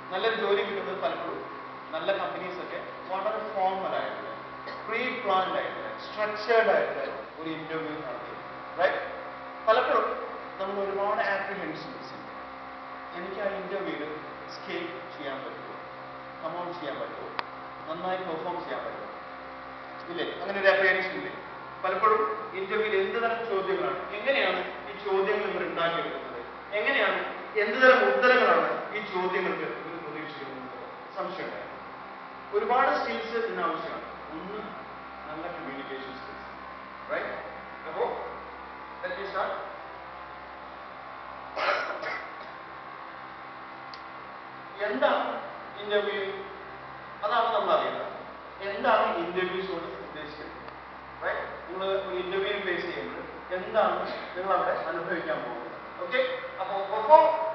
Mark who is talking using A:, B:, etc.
A: നല്ലൊരു ജോലി കിട്ടുന്നത് പലപ്പോഴും നല്ല കമ്പനീസ് ഒക്കെ വളരെ ഫോർമൽ ആയിട്ടുള്ള പ്രീ പ്ലാൻഡ് ആയിട്ടുള്ള സ്ട്രക്ചേർഡ് ആയിട്ടുള്ള ഒരു ഇന്റർവ്യൂ നടത്തി. റൈറ്റ്? പലപ്പോഴും നമ്മൾ ഒരുപാട് ആപ്രിഹെൻഷൻസ് ഉണ്ട്. എനിക്ക് ആ ഇന്റർവ്യൂവിൽ സ്കേപ്പ് ചെയ്യാൻ പറ്റുമോ, കമൗണ്ട് ചെയ്യാൻ പറ്റുമോ, നന്നായി പെർഫോം ചെയ്യാൻ പറ്റുമോ ഇല്ലേ? അങ്ങനെ ഒരു അപ്രിഹെൻഷൻ ഇല്ലേ? പലപ്പോഴും ഇന്റർവ്യൂവിൽ എന്ത് തരം ചോദ്യങ്ങളാണ്, എങ്ങനെയാണ് ഈ ചോദ്യങ്ങൾ ഇവർ ഉണ്ടാക്കിയെടുക്കുന്നത്, എങ്ങനെയാണ് എന്ത് തരം ഉത്തരങ്ങളാണ് ഈ ചോദ്യങ്ങൾക്ക് ഇവർ പ്രതീക്ഷിക്കുന്നത് സംശയമുണ്ടായിരുന്നു. ഒരുപാട് സ്കിൽസ് ഇതിന് ആവശ്യമാണ്. ഒന്ന് നല്ല കമ്മ്യൂണിക്കേഷൻ സ്കിൽസ്. റൈറ്റ്? അപ്പോ let me start. എന്താണ് ഇന്റർവ്യൂ? അതാണ് നമ്മൾ അറിയുന്നത്. എന്താണ് ഇന്റർവ്യൂസ് കൊണ്ട് ഉദ്ദേശിക്കുന്നത്? റൈറ്റ്? നിങ്ങൾ ഒരു ഇന്റർവ്യൂ ഫേസ് ചെയ്യുമ്പോൾ എന്താണ് നിങ്ങൾ അവിടെ അനുഭവിക്കാൻ പോകുന്നത്? ഓക്കെ? അപ്പോൾ